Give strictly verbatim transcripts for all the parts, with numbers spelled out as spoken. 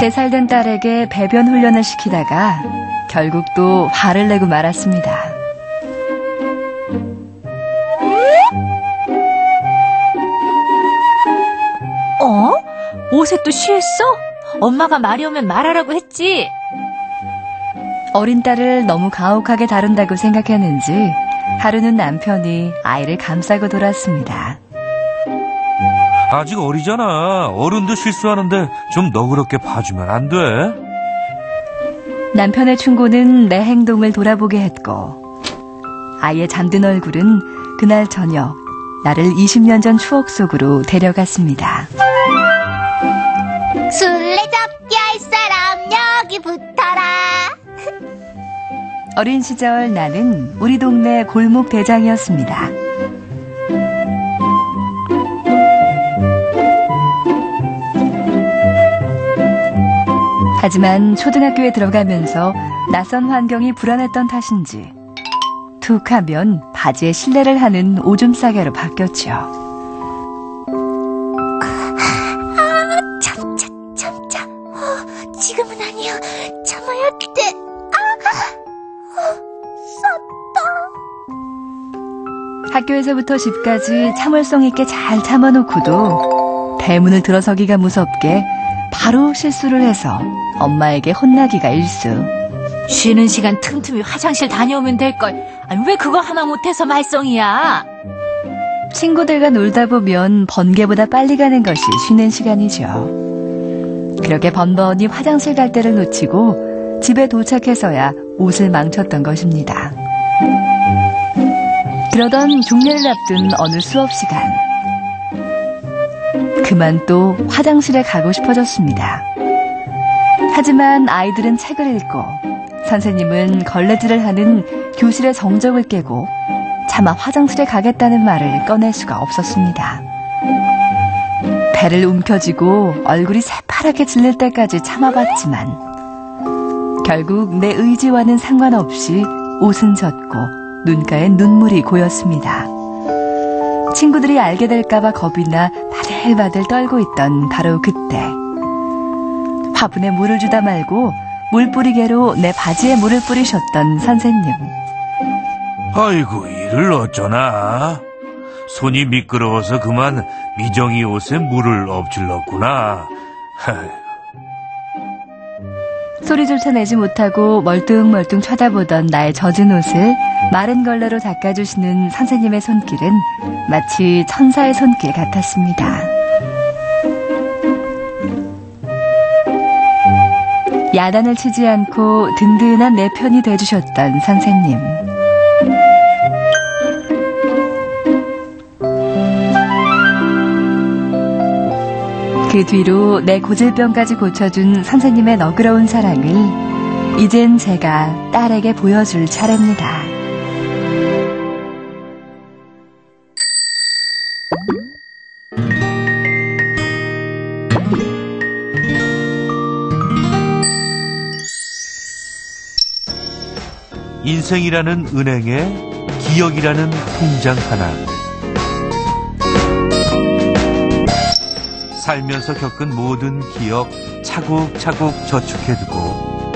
세 살 된 딸에게 배변 훈련을 시키다가 결국 또 화를 내고 말았습니다. 어? 옷에 또 쉬했어? 엄마가 말이 오면 말하라고 했지. 어린 딸을 너무 가혹하게 다룬다고 생각했는지 하루는 남편이 아이를 감싸고 돌았습니다. 아직 어리잖아. 어른도 실수하는데 좀 너그럽게 봐주면 안 돼? 남편의 충고는 내 행동을 돌아보게 했고 아이의 잠든 얼굴은 그날 저녁 나를 이십 년 전 추억 속으로 데려갔습니다. 술래잡기 할 사람 여기 붙어라. 어린 시절 나는 우리 동네 골목 대장이었습니다. 하지만 초등학교에 들어가면서 낯선 환경이 불안했던 탓인지 툭 하면 바지에 실례를 하는 오줌 싸개로 바뀌었죠. 아, 참자, 참자. 어, 지금은 아니야. 참아야 돼. 아, 어, 쌌다. 학교에서부터 집까지 참을성 있게 잘 참아놓고도 대문을 들어서기가 무섭게 바로 실수를 해서 엄마에게 혼나기가 일쑤. 쉬는 시간 틈틈이 화장실 다녀오면 될걸. 아니, 왜 그거 하나 못해서 말썽이야? 친구들과 놀다 보면 번개보다 빨리 가는 것이 쉬는 시간이죠. 그렇게 번번이 화장실 갈 때를 놓치고 집에 도착해서야 옷을 망쳤던 것입니다. 그러던 중례를 앞둔 어느 수업 시간, 그만 또 화장실에 가고 싶어졌습니다. 하지만 아이들은 책을 읽고 선생님은 걸레질을 하는 교실의 정적을 깨고 차마 화장실에 가겠다는 말을 꺼낼 수가 없었습니다. 배를 움켜쥐고 얼굴이 새파랗게 질릴 때까지 참아봤지만 결국 내 의지와는 상관없이 옷은 젖고 눈가에 눈물이 고였습니다. 친구들이 알게 될까봐 겁이 나 바들바들 떨고 있던 바로 그때, 화분에 물을 주다 말고 물뿌리개로 내 바지에 물을 뿌리셨던 선생님. 아이고, 이를 어쩌나. 손이 미끄러워서 그만 미정이 옷에 물을 엎질렀구나. 소리조차 내지 못하고 멀뚱멀뚱 쳐다보던 나의 젖은 옷을 마른 걸레로 닦아주시는 선생님의 손길은 마치 천사의 손길 같았습니다. 야단을 치지 않고 든든한 내 편이 돼주셨던 선생님. 그 뒤로 내 고질병까지 고쳐준 선생님의 너그러운 사랑을 이젠 제가 딸에게 보여줄 차례입니다. 인생이라는 은행에 기억이라는 통장 하나. 살면서 겪은 모든 기억 차곡차곡 저축해두고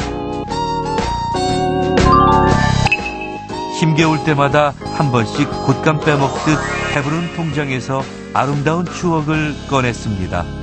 힘겨울 때마다 한 번씩 곶감 빼먹듯 배부른 통장에서 아름다운 추억을 꺼냈습니다.